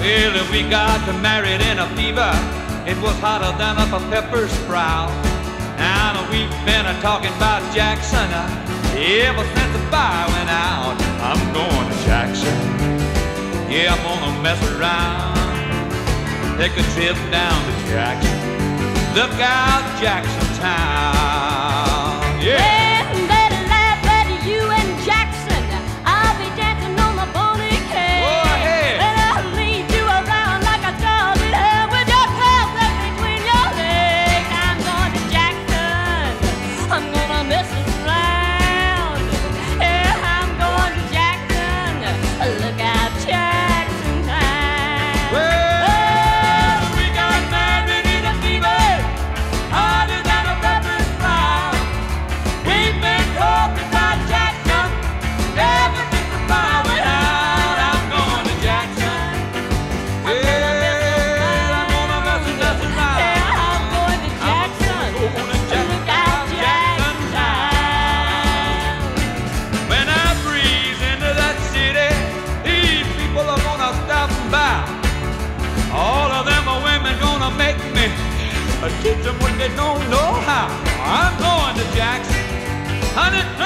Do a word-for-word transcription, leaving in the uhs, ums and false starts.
Well, we got married in a fever. It was hotter than a pepper sprout. Now we've been talking about Jackson ever since the fire went out. I'm going to Jackson. Yeah, I'm gonna mess around. Take a trip down to Jackson. Look out, Jackson Town. Yeah. Teach them what they don't know how. I'm going to Jackson, honey.